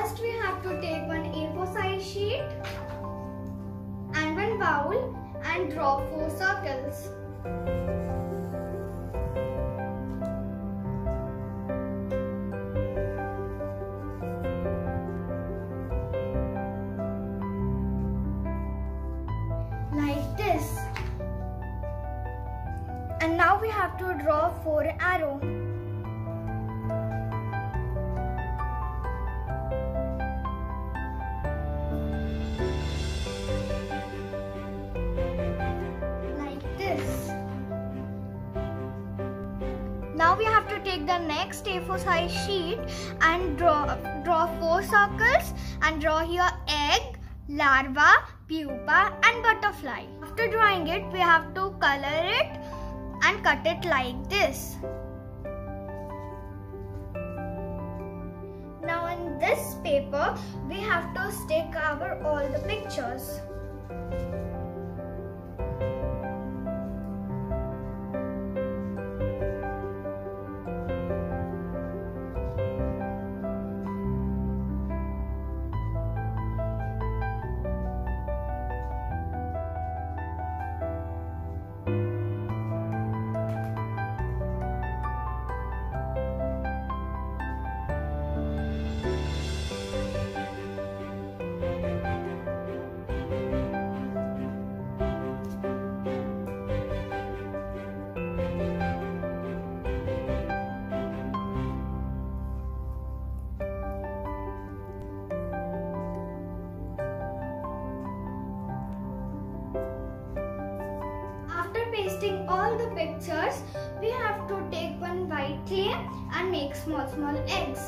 First we have to take one A4 size sheet and one bowl and draw 4 circles. Like this. And now we have to draw 4 arrows. Now we have to take the next A4 size sheet and draw 4 circles and draw here egg, larva, pupa and butterfly. After drawing it, we have to color it and cut it like this. Now in this paper, we have to stick all the pictures. Pasting all the pictures, we have to take one white clay and make small eggs.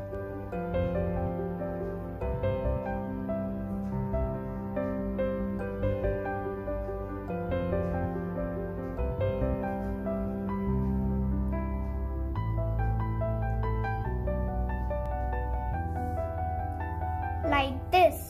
Like this.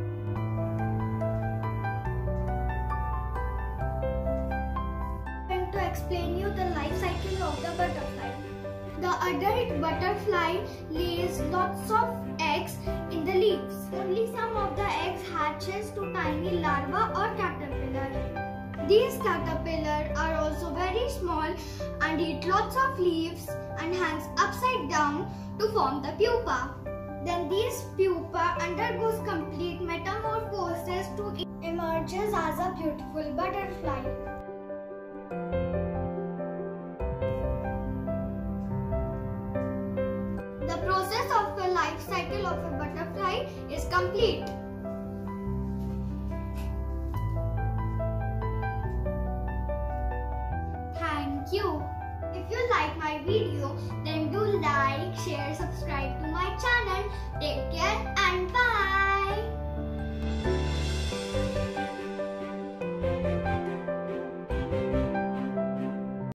Explain you the life cycle of the butterfly. The adult butterfly lays lots of eggs in the leaves. Only some of the eggs hatches to tiny larva or caterpillar. These caterpillars are also very small and eat lots of leaves and hangs upside down to form the pupa. Then this pupa undergoes complete metamorphosis to emerges as a beautiful butterfly. The process of the life cycle of a butterfly is complete. Thank you. If you like my video, then do like, share, subscribe to my channel. Take care.